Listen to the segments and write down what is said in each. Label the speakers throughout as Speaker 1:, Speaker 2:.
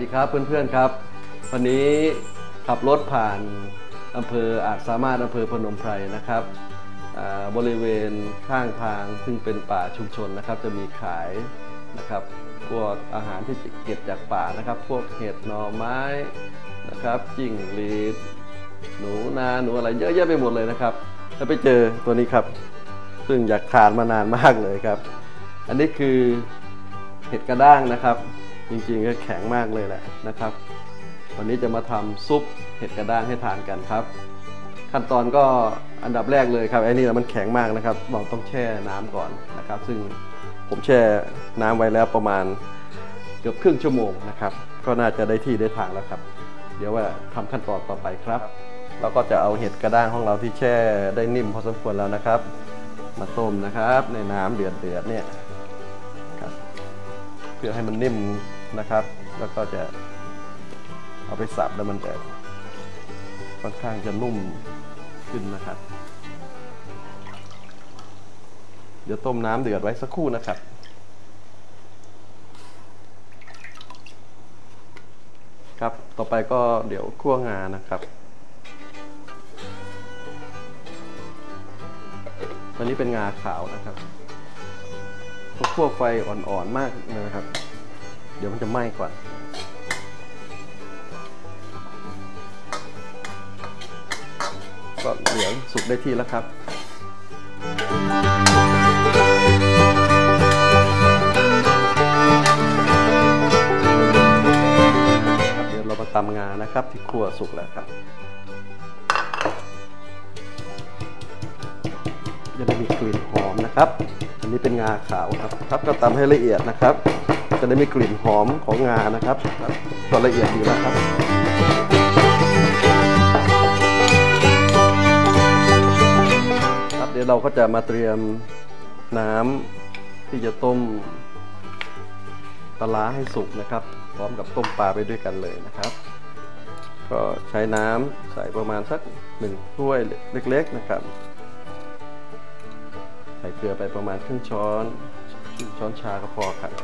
Speaker 1: ดีครับเพื่อนๆครับวันนี้ขับรถผ่านอำเภออาจสามารถอำเภอพนมไพรนะครับบริเวณข้างทางซึ่งเป็นป่าชุมชนนะครับจะมีขายนะครับพวกอาหารที่เก็บจากป่านะครับพวกเห็ดหน่อไม้นะครับจิ้งหรีดหนูนาหนูอะไรเยอะแยะไปหมดเลยนะครับแล้วไปเจอตัวนี้ครับซึ่งอยากทานมานานมากเลยครับอันนี้คือเห็ดกระด้างนะครับจริงๆก็แข็งมากเลยแหละนะครับวันนี้จะมาทำซุปเห็ดกระด้างให้ทานกันครับขั้นตอนก็อันดับแรกเลยครับไอ้นี่มันแข็งมากนะครับเราต้องแช่น้ำก่อนนะครับซึ่งผมแช่น้ำไว้แล้วประมาณเกือบครึ่งชั่วโมงนะครับก็น่าจะได้ที่ได้ทางแล้วครับเดี๋ยวว่าทำขั้นตอนต่อไปครับเราก็จะเอาเห็ดกระด้างของเราที่แช่ได้นิ่มพอสมควรแล้วนะครับมาต้มนะครับในน้ำเดือดเนี่ยเพื่อให้มันนิ่มนะครับแล้วก็จะเอาไปสับแล้วมันจะค่อนข้างจะนุ่มขึ้นนะครับเดี๋ยวต้มน้ำเดือดไว้สักครู่นะครับครับต่อไปก็เดี๋ยวคั่วงานะครับตอนนี้เป็นงาขาวนะครับต้องคั่วไฟอ่อนๆมากนะครับเดี๋ยวมันจะไหม้ก่อนก็เหลืองสุกได้ที่แล้วครับเดี๋ยวเรามาตำงานะครับที่คั่วสุกแล้วครับจะได้มีกลิ่นหอมนะครับอันนี้เป็นงาขาวครับก็ตำให้ละเอียดนะครับจะได้มีกลิ่นหอมของงานะครับก็ละเอียดดีแล้วครับเดี๋ยวเราก็จะมาเตรียมน้ำที่จะต้มปลาร้าให้สุกนะครับพร้อมกับต้มปลาไปด้วยกันเลยนะครับก็ใช้น้ำใส่ประมาณสัก1 ถ้วยเล็กๆนะครับใส่เกลือไปประมาณครึ่งช้อนชาก็พอครับ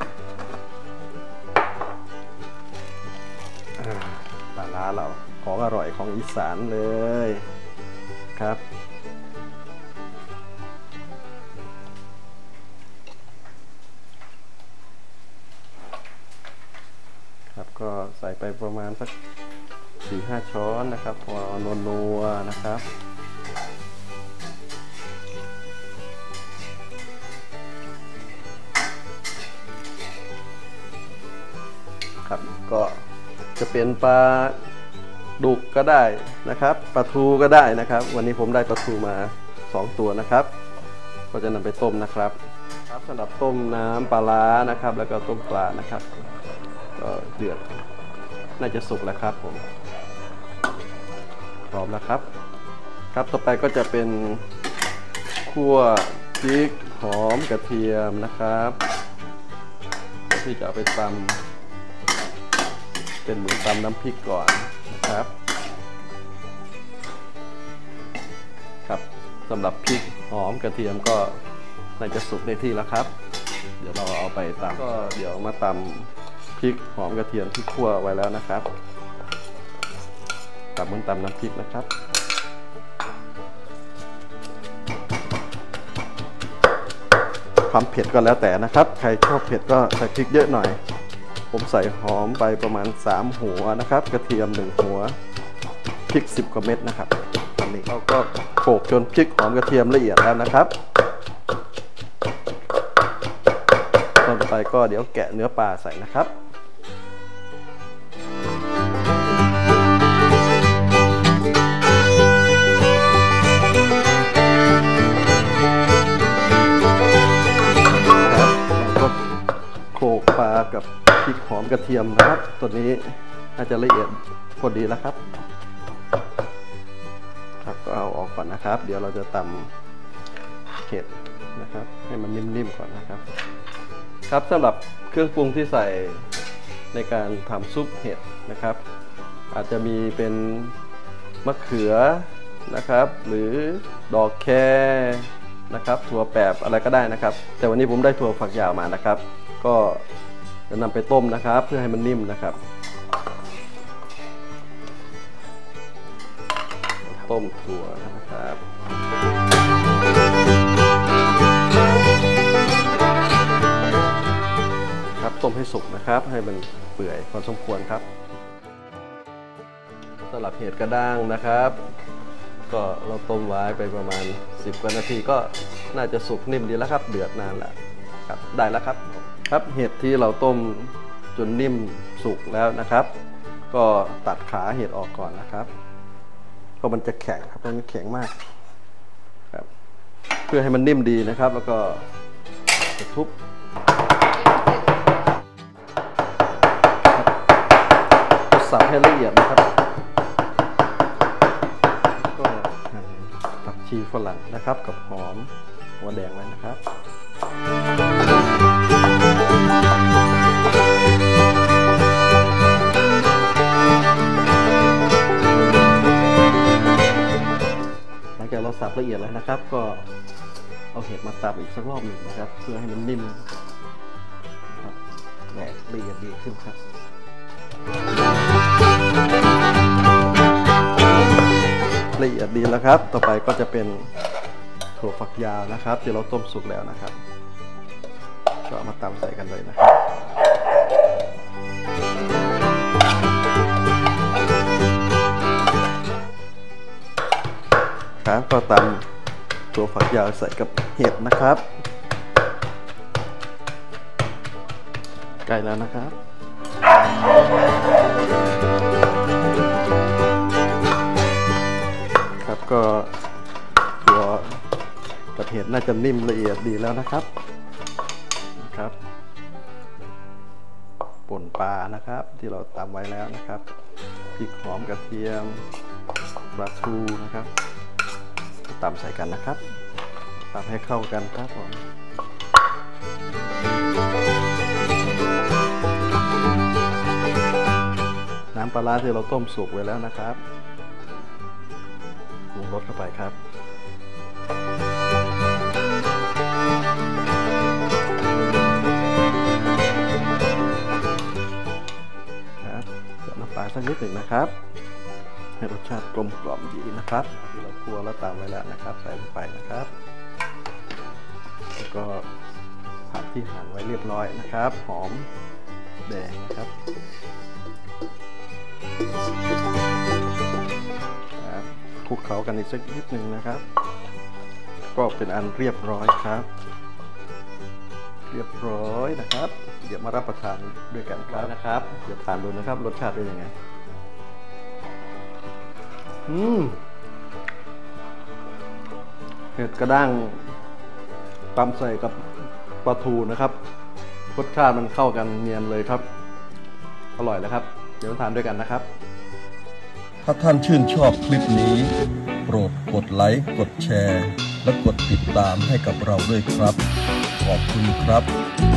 Speaker 1: ปลาร้าเราของอร่อยของอีสานเลยครับก็ใส่ไปประมาณสัก 4-5 ช้อนนะครับพอนัวๆนะครับครับก็จะเป็นปลาดุกก็ได้นะครับปลาทูก็ได้นะครับวันนี้ผมได้ปลาทูมา2 ตัวนะครับก็จะนำไปต้มนะครับสำหรับต้มน้ำปลาร้านะครับแล้วก็ต้มปลานะครับก็เดือดน่าจะสุกแล้วครับผมพร้อมแล้วครับต่อไปก็จะเป็นคั่วพริกหอมกระเทียมนะครับที่จะเอาไปตำเป็นเหมือนตำน้ำพริกก่อนนะครับครับสำหรับพริกหอมกระเทียมก็น่าจะสุกได้ที่แล้วครับเดี๋ยวเราเอาไปตำก็เดี๋ยวมาตำพริกหอมกระเทียมที่คั่วไว้แล้วนะครับตำเหมือนตำน้ำพริกนะครับความเผ็ดก็แล้วแต่นะครับใครชอบเผ็ดก็ใส่พริกเยอะหน่อยผมใส่หอมไปประมาณ3 หัวนะครับกระเทียม1 หัวพริก10 กว่าเม็ดนะครับอันนี้เราก็โขลกจนพริกหอมกระเทียมละเอียดแล้วนะครับต่อไปก็เดี๋ยวแกะเนื้อปลาใส่นะครับโขลกปลากับพริกหอมกระเทียมนะครับตัวนี้น่าจะละเอียดพอดีแล้วครับก็เอาออกก่อนนะครับเดี๋ยวเราจะตำเห็ดนะครับให้มันนิ่มๆก่อนนะครับสำหรับเครื่องปรุงที่ใส่ในการทำซุปเห็ดนะครับอาจจะมีเป็นมะเขือนะครับหรือดอกแคนะครับถั่วแปบอะไรก็ได้นะครับแต่วันนี้ผมได้ถั่วฝักยาวมานะครับก็จะนำไปต้มนะครับเพื่อให้มันนิ่มนะครับต้มถั่วนะครับครับต้มให้สุกนะครับให้มันเปื่อยพอสมควรครับสำหรับเห็ดกระด้างนะครับก็เราต้มไว้ไปประมาณ10 กว่านาทีก็น่าจะสุกนิ่มดีแล้วครับเดือดนานแล้วครับได้แล้วครับครับเห็ดที่เราต้มจนนิ่มสุกแล้วนะครับก็ตัดขาเห็ดออกก่อนนะครับเพราะมันจะแข็งครับมันแข็งมากครับเพื่อให้มันนิ่มดีนะครับแล้วก็จะทุบสับให้ละเอียดนะครับก็หั่นผักชีฝรั่งนะครับกับหอมหัวแดงไว้นะครับหลังจากเราสับละเอียดแล้วนะครับก็เอาเห็ดมาสับอีกสักรอบหนึ่งนะครับเพื่อให้มันนิ่มครับแหวกละเอียดดีขึ้นครับละเอียดดีแล้วครับต่อไปก็จะเป็นถั่วฝักยาวนะครับที่เราต้มสุกแล้วนะครับก็เอามาตำใส่กันเลยนะครับครับก็ตำถั่วฝักยาวใส่กับเห็ดนะครับใกล้แล้วนะครับครับก็ตัวกระเทียมน่าจะนิ่มละเอียดดีแล้วนะครับป่นปลานะครับที่เราตำไว้แล้วนะครับพริกหอมกระเทียมปลาทูนะครับตำใส่กันนะครับตำให้เข้ากันครับผมน้ำปลาร้าที่เราต้มสุกไว้แล้วนะครับปรุงรสเข้าไปครับใส่น้ำปลาสักนิดหนึ่งนะครับให้รสชาติกลมกล่อมดีนะครับที่เราคั่วแล้วตามไว้แล้วนะครับใส่ลงไปนะครับแล้วก็ผักที่หั่นไว้เรียบร้อยนะครับหอมแดงนะครับคลุกเคล้ากันอีกสักนิดหนึ่งนะครับก็เป็นอันเรียบร้อยครับเรียบร้อยนะครับเดี๋ยวมารับประทานด้วยกันครับนะครับเดี๋ยวทานดูนะครับรสชาติเป็นยังไงเห็ดกระด้างตำใส่กับปลาทูนะครับรสชาติมันเข้ากันเนียนเลยครับอร่อยแล้วครับเดี๋ยวทานด้วยกันนะครับถ้าท่านชื่นชอบคลิปนี้โปรดกดไลค์กดแชร์และกดติดตามให้กับเราด้วยครับขอบคุณครับ